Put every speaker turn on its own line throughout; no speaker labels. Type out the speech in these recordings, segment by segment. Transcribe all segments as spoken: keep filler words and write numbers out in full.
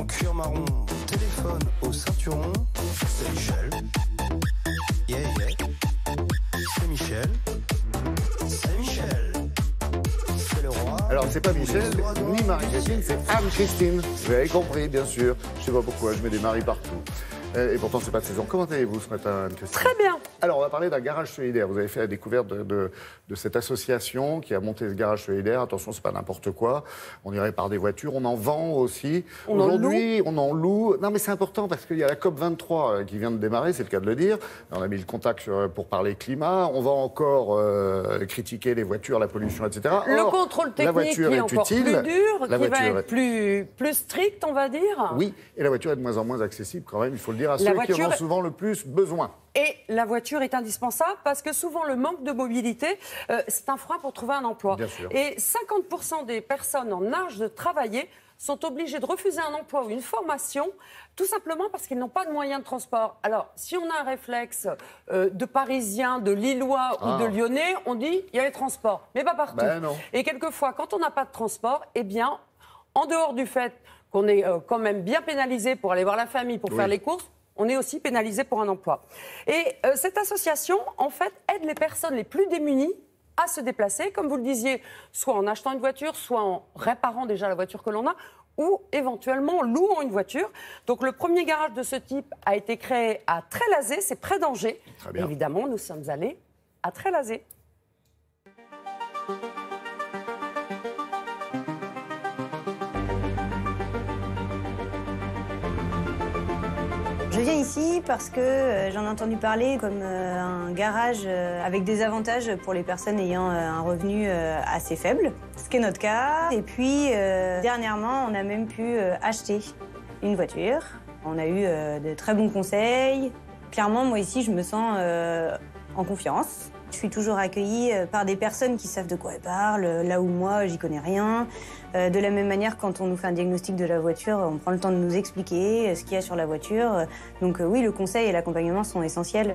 en cuir marron, téléphone au ceinturon. C'est Michel. Yeah, yeah. C'est Michel. C'est Michel. C'est le roi.
Alors, c'est pas Michel, ni Marie-Christine, c'est Anne-Christine. Vous avez compris, bien sûr. Je sais pas pourquoi, je mets des maris partout. Et pourtant, c'est pas de saison. Comment allez-vous ce matin, Anne-Christine?
Très bien.
Alors, on va parler d'un garage solidaire. Vous avez fait la découverte de, de, de cette association qui a monté ce garage solidaire. Attention, c'est pas n'importe quoi. On y répare des voitures. On en vend aussi.
On
Aujourd'hui, on en loue. Non, mais c'est important parce qu'il y a la COP vingt-trois qui vient de démarrer, c'est le cas de le dire. On a mis le contact pour parler climat. On va encore euh, critiquer les voitures, la pollution, et cetera.
Le
Or,
contrôle technique
la voiture
qui est,
est
encore
utile.
plus dur,
La
qui va
voiture
être plus, plus strict, on va dire.
Oui, et la voiture est de moins en moins accessible quand même, il faut le dire, à
La
ceux
voiture...
qui en ont souvent le plus besoin.
Et la voiture est indispensable parce que souvent le manque de mobilité, euh, c'est un frein pour trouver un emploi.
Bien sûr.
Et cinquante pour cent des personnes en âge de travailler sont obligées de refuser un emploi ou une formation, tout simplement parce qu'ils n'ont pas de moyens de transport. Alors, si on a un réflexe euh, de Parisiens, de Lillois
ah.
ou de Lyonnais, on dit il y a les transports, mais pas partout.
Ben non.
Et quelquefois, quand on n'a pas de transport, eh bien, en dehors du fait qu'on est euh, quand même bien pénalisé pour aller voir la famille, pour
oui.
faire les courses, on est aussi pénalisé pour un emploi. Et euh, cette association, en fait, aide les personnes les plus démunies à se déplacer, comme vous le disiez, soit en achetant une voiture, soit en réparant déjà la voiture que l'on a, ou éventuellement en louant une voiture. Donc le premier garage de ce type a été créé à Trélazé, c'est près d'Angers. Évidemment, nous sommes allés à Trélazé.
Je viens ici parce que euh, j'en ai entendu parler comme euh, un garage euh, avec des avantages pour les personnes ayant euh, un revenu euh, assez faible, ce qui est notre cas. Et puis, euh, dernièrement, on a même pu euh, acheter une voiture. On a eu euh, de très bons conseils. Clairement, moi ici, je me sens euh, en confiance. Je suis toujours accueillie par des personnes qui savent de quoi elles parlent, là où moi, j'y connais rien. Euh, de la même manière, quand on nous fait un diagnostic de la voiture, on prend le temps de nous expliquer ce qu'il y a sur la voiture. Donc euh, oui, le conseil et l'accompagnement sont essentiels.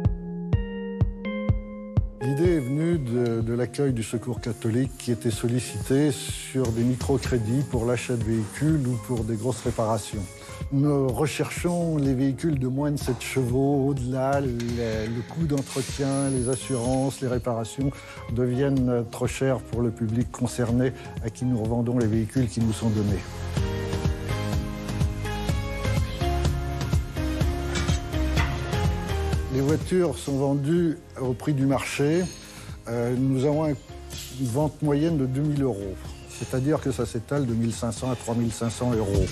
L'idée est venue de, de l'accueil du Secours catholique qui était sollicité sur des microcrédits pour l'achat de véhicules ou pour des grosses réparations. Nous recherchons les véhicules de moins de sept chevaux. Au-delà, le, le coût d'entretien, les assurances, les réparations deviennent trop chers pour le public concerné à qui nous revendons les véhicules qui nous sont donnés. Les voitures sont vendues au prix du marché. Euh, nous avons une vente moyenne de deux mille euros. C'est-à-dire que ça s'étale de mille cinq cents à trois mille cinq cents euros.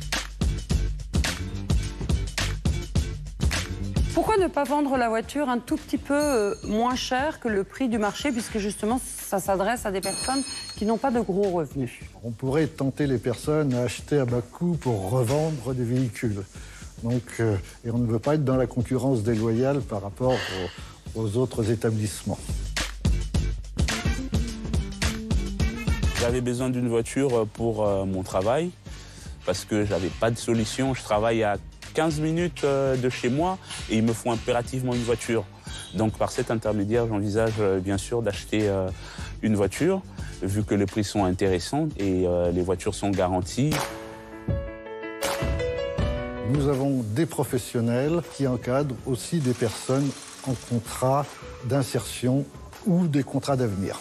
Pourquoi ne pas vendre la voiture un tout petit peu moins cher que le prix du marché, puisque justement ça s'adresse à des personnes qui n'ont pas de gros revenus?
On pourrait tenter les personnes à acheter à bas coût pour revendre des véhicules. Donc, euh, et on ne veut pas être dans la concurrence déloyale par rapport aux, aux autres établissements.
J'avais besoin d'une voiture pour euh, mon travail, parce que j'avais pas de solution. Je travaille à quinze minutes de chez moi et il me faut impérativement une voiture. Donc par cet intermédiaire, j'envisage bien sûr d'acheter euh, une voiture, vu que les prix sont intéressants et euh, les voitures sont garanties.
Nous avons des professionnels qui encadrent aussi des personnes en contrat d'insertion ou des contrats d'avenir.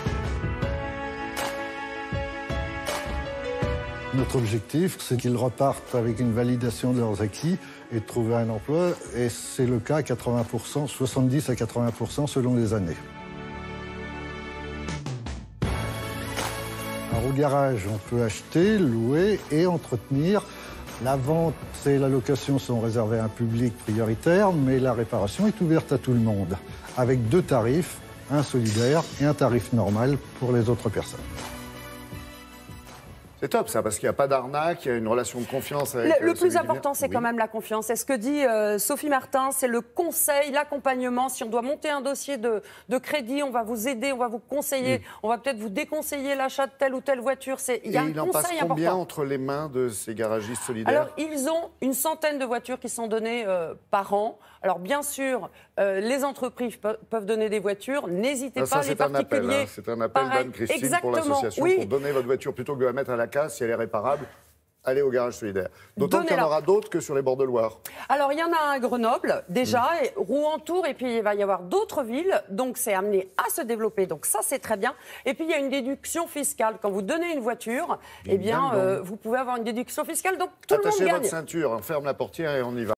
Notre objectif, c'est qu'ils repartent avec une validation de leurs acquis et de trouver un emploi. Et c'est le cas à quatre-vingts pour cent, soixante-dix à quatre-vingts pour cent selon les années. Alors, au garage, on peut acheter, louer et entretenir. La vente et la location sont réservées à un public prioritaire, mais la réparation est ouverte à tout le monde, avec deux tarifs, un solidaire et un tarif normal pour les autres personnes.
C'est top ça, parce qu'il n'y a pas d'arnaque, il y a une relation de confiance avec...
Le, le plus important, c'est oui. quand même la confiance. C'est ce que dit euh, Sophie Martin, c'est le conseil, l'accompagnement. Si on doit monter un dossier de, de crédit, on va vous aider, on va vous conseiller, oui. on va peut-être vous déconseiller l'achat de telle ou telle voiture. Il y a
Et
un
il
conseil
en passe combien
important.
entre les mains de ces garagistes solidaires?
Alors, ils ont une centaine de voitures qui sont données euh, par an. Alors, bien sûr, euh, les entreprises pe peuvent donner des voitures. N'hésitez pas,
ça,
les particuliers.
Hein. C'est un appel d'Anne-Christine pour l'association,
oui.
pour donner votre voiture plutôt que de la mettre à la casse si elle est réparable. allez au garage solidaire. D'autant qu'il y en
Donnez-la.
aura d'autres que sur les bords de Loire.
Alors, il y en a un à Grenoble, déjà,
Mm.
et Rouen-Tours, et puis il va y avoir d'autres villes. Donc, c'est amené à se développer. Donc, ça, c'est très bien. Et puis, il y a une déduction fiscale. Quand vous donnez une voiture, eh bien,
Dingue,
euh, vous pouvez avoir une déduction fiscale. Donc, tout le monde
Attachez
gagne.
votre ceinture, on ferme la portière et on y va.